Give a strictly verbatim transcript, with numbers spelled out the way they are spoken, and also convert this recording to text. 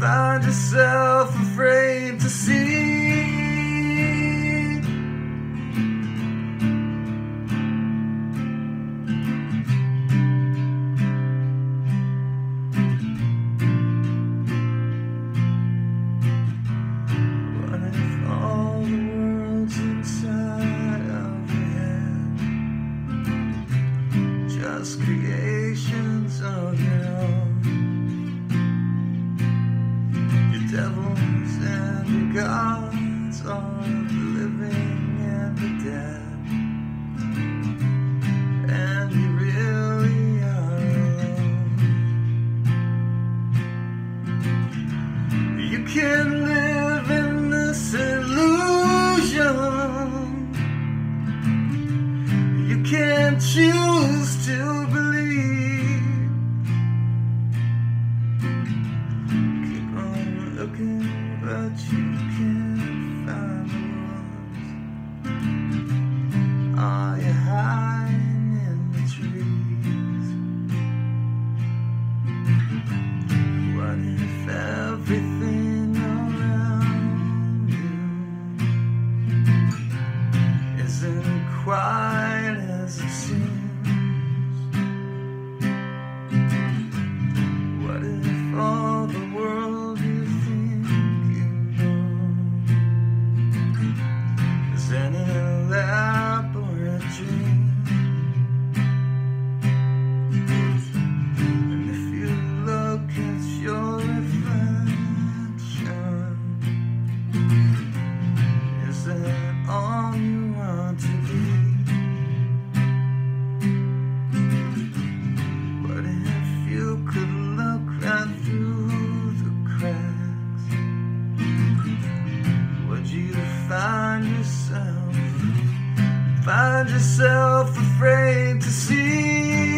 find yourself afraid to see? What if all the world's inside of your head, just creations of your own? Devils and your gods are the living and the dead, and you really are alone. You can live in this illusion. You can't choose to believe. Looking, but you can't find the words. Are you hiding in the trees? What if everything around you isn't quite as it seems? What if all the world an elaborate dream? And if you look at your reflection, is that all you want to be? What if you could look right through the cracks? Would you find yourself Find yourself afraid to see?